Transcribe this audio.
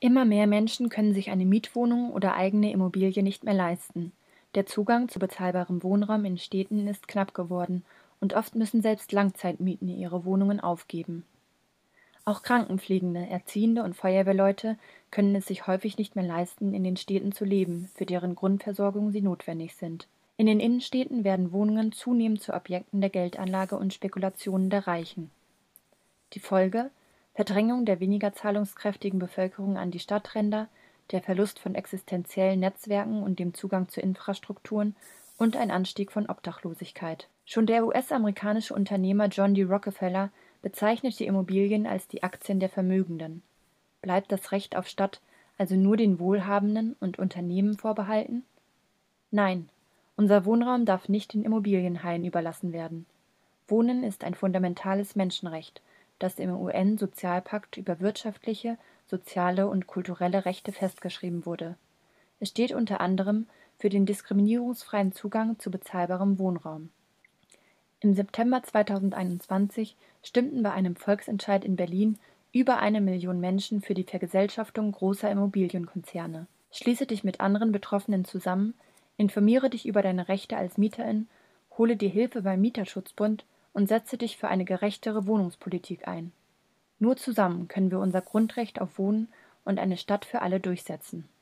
Immer mehr Menschen können sich eine Mietwohnung oder eigene Immobilie nicht mehr leisten. Der Zugang zu bezahlbarem Wohnraum in Städten ist knapp geworden und oft müssen selbst Langzeitmieten ihre Wohnungen aufgeben. Auch Krankenpflegende, Erziehende und Feuerwehrleute können es sich häufig nicht mehr leisten, in den Städten zu leben, für deren Grundversorgung sie notwendig sind. In den Innenstädten werden Wohnungen zunehmend zu Objekten der Geldanlage und Spekulationen der Reichen. Die Folge: Verdrängung der weniger zahlungskräftigen Bevölkerung an die Stadtränder, der Verlust von existenziellen Netzwerken und dem Zugang zu Infrastrukturen und ein Anstieg von Obdachlosigkeit. Schon der US-amerikanische Unternehmer John D. Rockefeller bezeichnete Immobilien als die Aktien der Vermögenden. Bleibt das Recht auf Stadt also nur den Wohlhabenden und Unternehmen vorbehalten? Nein, unser Wohnraum darf nicht den Immobilienhaien überlassen werden. Wohnen ist ein fundamentales Menschenrecht, das im UN-Sozialpakt über wirtschaftliche, soziale und kulturelle Rechte festgeschrieben wurde. Es steht unter anderem für den diskriminierungsfreien Zugang zu bezahlbarem Wohnraum. Im September 2021 stimmten bei einem Volksentscheid in Berlin über 1 Million Menschen für die Vergesellschaftung großer Immobilienkonzerne. Schließe dich mit anderen Betroffenen zusammen, informiere dich über deine Rechte als Mieterin, hole dir Hilfe beim Mieterschutzbund und setze dich für eine gerechtere Wohnungspolitik ein. Nur zusammen können wir unser Grundrecht auf Wohnen und eine Stadt für alle durchsetzen.